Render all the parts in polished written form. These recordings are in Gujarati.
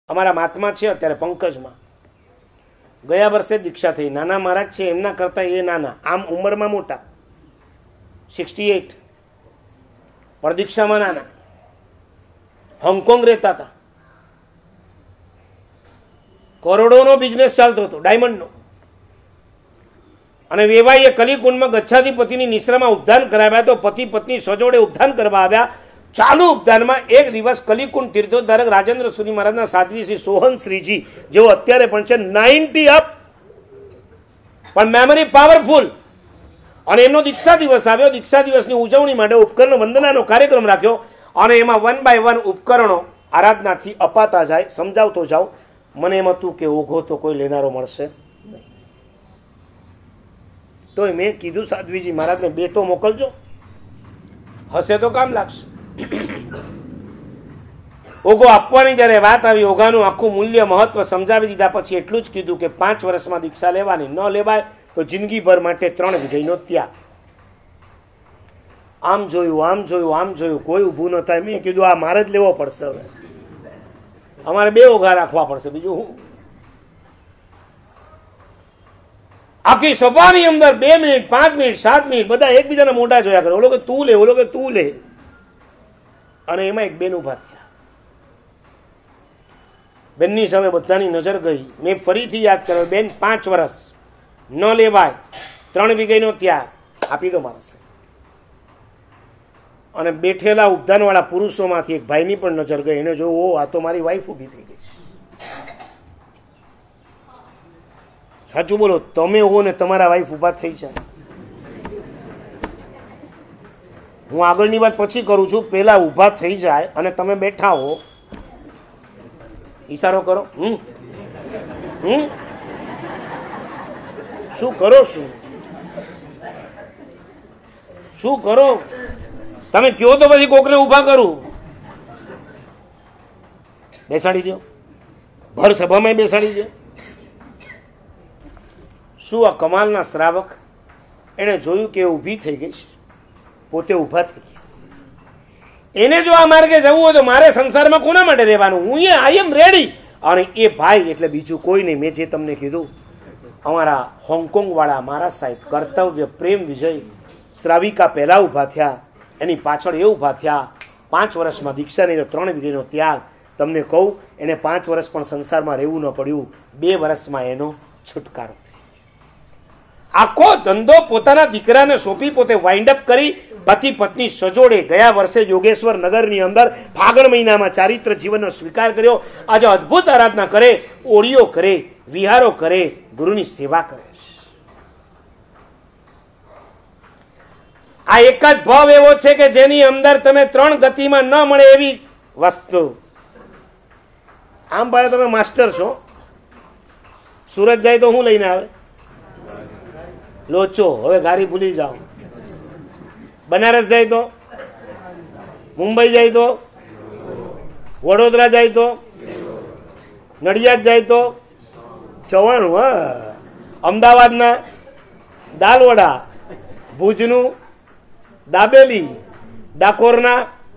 અમારા મહાત્મા છે અત્યારે પંકજમાં, ગયા વર્ષે દીક્ષા થઈ. નાના મહારાજ છે એમના કરતાં એ નાના, આમ ઉંમરમાં મોટા, 68, પણ દીક્ષામાં નાના. હોંગકોંગ રહેતા હતા, કરોડોનો બિઝનેસ ચાલતો હતો ડાયમંડનો. અને વેવાઈએ કલિકુંડમાં ગચ્છાધિપતિની નિશ્રામાં ઉપધાન કરાવ્યા તો પતિ પત્ની સજોડે ઉપધાન કરવા આવ્યા. ચાલુ ઉપધાનમાં એક દિવસ કલિકુંડ તીર્થોદ્ધારક રાજેન્દ્ર સુરી મહારાજના સાધ્વી શ્રી સોહન શ્રીજી, જેઓ અત્યારે પણ છે 90 અપ, પણ મેમરી પાવરફુલ, અને એમનો દીક્ષા દિવસ આવ્યો. દીક્ષા દિવસની ઉજવણી માટે ઉપકરણ વંદનાનો કાર્યક્રમ રાખ્યો અને એમાં 1 by 1 ઉપકરણો આરાધનાથી અપાતા જાય. સમજાવતો જાઉં. મને એમ હતું કે ઓઘો તો કોઈ લેનારો મળશે નહીં, તોય મેં કીધું સાધ્વીજી મહારાજને 2 તો મોકલજો, હશે તો કામ લાગશે. ઓઘો આપવાની જ્યારે વાત આવી, ઓઘાનું આખું મૂલ્ય મહત્વ સમજાવી દીધા પછી એટલું જ કીધું કે 5 વર્ષમાં દીક્ષા લેવાની, ન લેવાય તો જિંદગીભર માટે 3 વીઘઈનો ત્યાગ. આમ જોયું, આમ જોયું, આમ જોયું, કોઈ ઊભું ન થાય. મેં કીધું આ મારે જ લેવો પડશે, હવે અમારે 2 ઓઘા રાખવા પડશે, બીજું હું. આખી સભાની અંદર 2 મિનિટ, 5 મિનિટ, 7 મિનિટ બધા એકબીજાના મોઢા જોયા કરે. ઓલો કે તું લે, ઓલો કે તું લે. અને એમાં એક બેન ઉભા થયા. બેનની સામે બધાની નજર ગઈ. મેં ફરીથી યાદ કર્યો, બેન 5 વર્ષ ન લેવાય, 3 વીઘઈનો ત્યાગ આપી દો માણસે. અને બેઠેલા ઉપધાનવાળા પુરુષોમાંથી એક ભાઈની પણ નજર ગઈ. એને જોયું, ઓ આ તો મારી વાઈફ ઊભી થઈ ગઈ છે. સાચું બોલો, તમે હો ને તમારા વાઈફ ઊભા થઈ જાય. હું આગળની વાત પછી કરું છું, પહેલા ઊભા થઈ જાય અને તમે બેઠા હો, ઈશારો કરો. શું કરો? શું કરો? તમે કયો તો પછી કોકને ઊભા કરું. બેસાડી દો, ભર સભામાં બેસાડી દો. શું આ કમાલના શ્રાવક, એને જોયું કે ઊભી થઈ ગઈ, પોતે ઊભા થઈ ગયા. એને જો આ માર્ગે જવું હોય તો મારે સંસારમાં કોના માટે રહેવાનું, હું આઈ એમ રેડી. અને એ ભાઈ એટલે બીજું કોઈ નહીં, મેં જે તમને કીધું, અમારા હોંગકોંગ વાળા મારા સાહેબ કર્તવ્ય પ્રેમ વિજય શ્રાવિકા પહેલા ઊભા થયા, એની પાછળ એ ઊભા થયા. 5 વર્ષમાં દીક્ષા નહીં તો 3 વીઘઈનો ત્યાગ. તમને કહું, એને 5 વર્ષ પણ સંસારમાં રહેવું ન પડ્યું. 2 વર્ષમાં એનો છુટકારો. આખો ધંધો પોતાના દીકરાને સોંપી પોતે વાઇન્ડ અપ કરી પતિ પત્ની સજોડે ગયા વર્ષે યોગેશ્વર નગરની અંદર ફાગણ મહિનામાં ચારિત્ર જીવનનો સ્વીકાર કર્યો. આજે અદ્ભુત આરાધના કરે, ઓળીઓ કરે, વિહારો કરે, ગુરુની સેવા કરે. આ એક જ ભાવ એવો છે કે જેની અંદર તમે 3 ગતિમાં ન મળે એવી વસ્તુ. આમ ભાઈ તમે માસ્ટર છો, સુરત જાય તો હું લઈને આવે? લોચો. હવે ગાડી ભૂલી જાઓ. બનારસ જાય તો, મુંબઈ જાય તો, વડોદરા જાય તો, નડિયાદ જાય તો ચવાણું. હા, અમદાવાદના દાલવડા, ભુજનું દાબેલી, ડાકોરના,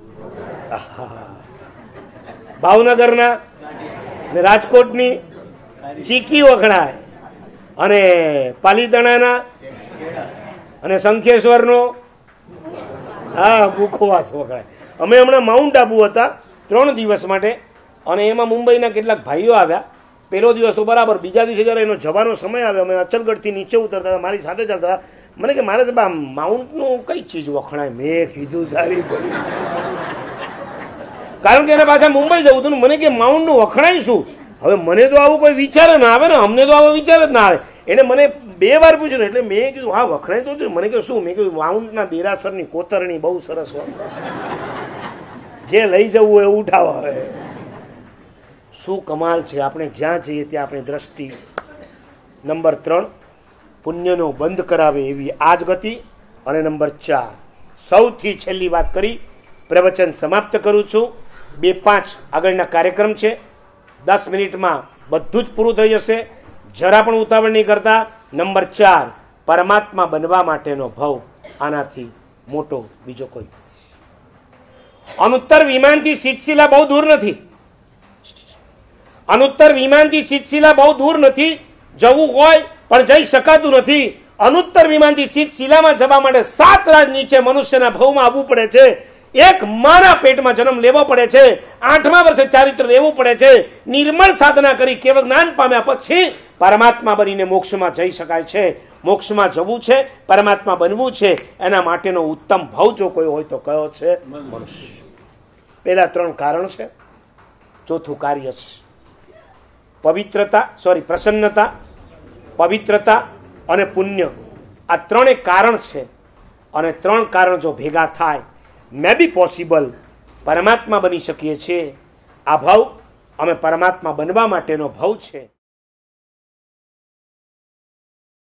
ભાવનગરના ને રાજકોટની ચીકી વખણાય, અને પાલીતાણાના અને શંખેશ્વરનો હા મુખવાસ વખણાય. અમે હમણાં માઉન્ટ આબુ હતા 3 દિવસ માટે, અને એમાં મુંબઈના કેટલાક ભાઈઓ આવ્યા. પહેલો દિવસ તો બરાબર, બીજા દિવસે જ્યારે એનો જવાનો સમય આવ્યો, અમે અચલગઢથી નીચે ઉતરતા હતા, મારી સાથે ચાલતા. મને કે મારે સાહેબ માઉન્ટનું કઈ ચીજ વખણાય? મેં કીધું તારી બોલી, કારણ કે એને પાછા મુંબઈ જવું હતું. મને કે માઉન્ટનું વખણાય શું? હવે મને તો આવું કોઈ વિચાર ના આવે ને, અમને તો આવો વિચાર જ ના આવે. એને મને 2 વાર પૂછ્યું, એટલે મેં કીધું હા વખણાય તો છે. મને કહ્યું શું? મેં કીધું માઉન્ટના દેરાસરની કોતરણી બહુ સરસ હોય, જે લઈ જવું હોય ઉઠાવો. હવે શું કમાલ છે! આપણે જ્યાં જઈએ ત્યાં આપણી દ્રષ્ટિ. નંબર 3, પુણ્યનો બંધ કરાવે એવી આ જ ગતિ. અને નંબર 4, સૌથી છેલ્લી વાત કરી પ્રવચન સમાપ્ત કરું છું. 2-5 આગળના કાર્યક્રમ છે. 10 મિનિટમાં બધું જ પૂરું થઈ જશે. જરા પણ ઉતાવળ નહીં કરતા. નંબર 4, પરમાત્મા બનવા માટેનો ભાવ. આનાથી મોટો બીજો કોઈ. અનુત્તર વિમાનથી શીતશિલા બહુ દૂર નથી. અનુત્તર વિમાનથી સિદ્ધશિલા બહુ દૂર નથી, જવું હોય પણ જઈ શકાતું નથી. અનુત્તર વિમાનથી સિદ્ધશિલામાં જવા માટે 7 રાત નીચે મનુષ્યના ભવમાં આવવું પડે છે. એક માના પેટમાં જન્મ લેવો પડે છે. 8મા વર્ષે ચારિત્ર લેવું પડે છે. નિર્મળ સાધના કરી કેવળ જ્ઞાન પામ્યા પછી પરમાત્મા બનીને મોક્ષમાં જઈ શકાય છે. મોક્ષમાં જવું છે, પરમાત્મા બનવું છે, એના માટેનો ઉત્તમ ભાવ જો કોઈ હોય તો કયો છે? મનુષ્ય. પહેલા 3 કારણ છે, ચોથું કાર્ય છે. પ્રસન્નતા, પવિત્રતા અને પુણ્ય, આ 3 કારણ છે. અને 3 કારણ જો ભેગા થાય મે બી પોસિબલ પરમાત્મા બની શકીએ છીએ. આ ભાવ અમે પરમાત્મા બનવા માટેનો ભાવ છે.